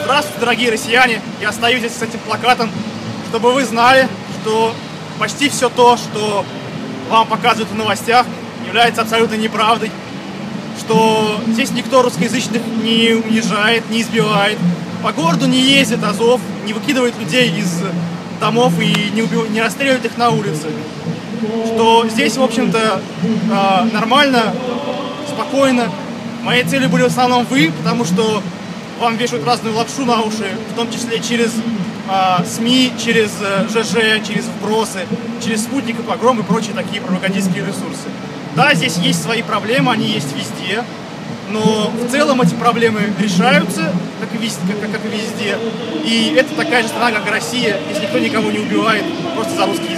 Здравствуйте, дорогие россияне! Я стою здесь с этим плакатом, чтобы вы знали, что почти все то, что вам показывают в новостях, является абсолютно неправдой. Что здесь никто русскоязычных не унижает, не избивает. По городу не ездит Азов, не выкидывает людей из домов и не расстреливает их на улице. Что здесь, в общем-то, нормально, спокойно. Моей целью были в основном вы, потому что вам вешают разную лапшу на уши, в том числе через СМИ, через ЖЖ, через вбросы, через спутник и погром и прочие такие пропагандистские ресурсы. Да, здесь есть свои проблемы, они есть везде, но в целом эти проблемы решаются, как и везде. И это такая же страна, как и Россия, если никто никого не убивает просто за русский язык.